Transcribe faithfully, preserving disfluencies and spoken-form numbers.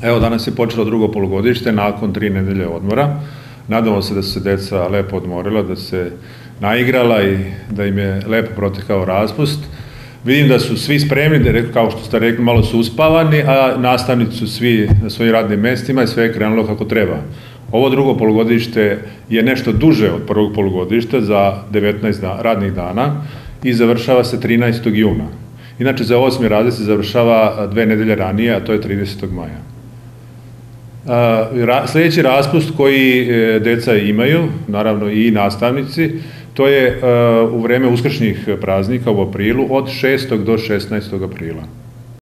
Evo, danas je počelo drugo polugodište nakon tri nedelje odmora. Nadamo se da su se deca lepo odmorila, da se naigrala i da im je lepo protekao raspust. Vidim da su svi spremni, kao što ste rekli, malo su uspavani, a nastavnici su svi na svojim radnim mestima i sve je krenulo kako treba. Ovo drugo polugodište je nešto duže od prvog polugodišta za devetnaest radnih dana i završava se trinaestog juna. Inače, za osmi razred se završava dve nedelje ranije, a to je tridesetog maja. Sljedeći raspust koji deca imaju, naravno i nastavnici, to je u vreme uskršnjih praznika u aprilu od šestog do šesnaestog aprila.